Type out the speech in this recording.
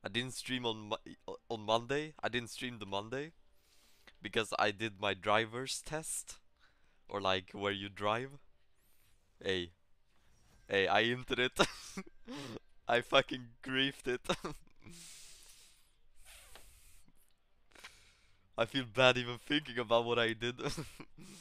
I didn't stream on Monday. I didn't stream the Monday because I did my driver's test, or like where you drive. Hey, hey, I entered it. I fucking griefed it. I feel bad even thinking about what I did.